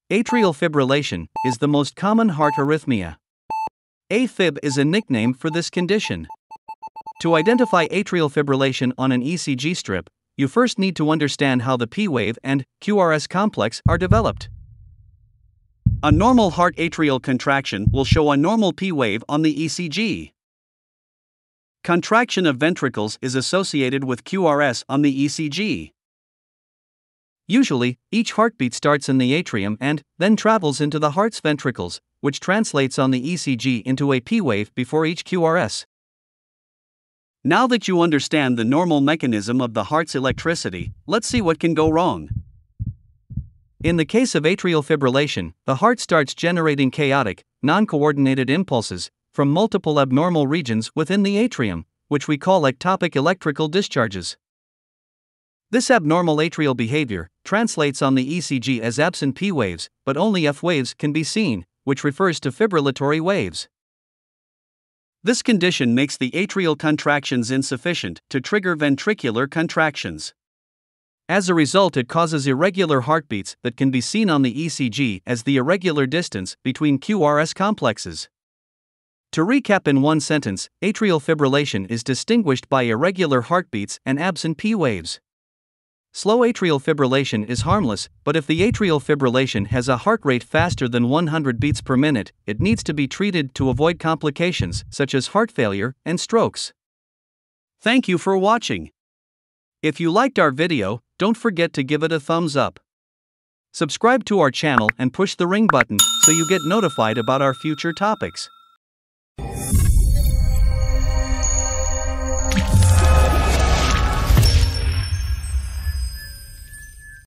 Atrial fibrillation is the most common heart arrhythmia. Afib is a nickname for this condition. To identify atrial fibrillation on an ECG strip, you first need to understand how the P wave and QRS complex are developed. A normal heart atrial contraction will show a normal P wave on the ECG. Contraction of ventricles is associated with QRS on the ECG. Usually, each heartbeat starts in the atrium and then travels into the heart's ventricles, which translates on the ECG into a P wave before each QRS. Now that you understand the normal mechanism of the heart's electricity, let's see what can go wrong. In the case of atrial fibrillation, the heart starts generating chaotic, non-coordinated impulses from multiple abnormal regions within the atrium, which we call ectopic electrical discharges. This abnormal atrial behavior translates on the ECG as absent P waves, but only F waves can be seen, which refers to fibrillatory waves. This condition makes the atrial contractions insufficient to trigger ventricular contractions. As a result, it causes irregular heartbeats that can be seen on the ECG as the irregular distance between QRS complexes. To recap in one sentence, atrial fibrillation is distinguished by irregular heartbeats and absent P waves. Slow atrial fibrillation is harmless, but if the atrial fibrillation has a heart rate faster than 100 beats per minute, it needs to be treated to avoid complications such as heart failure and strokes. Thank you for watching. If you liked our video, don't forget to give it a thumbs up. Subscribe to our channel and push the ring button so you get notified about our future topics.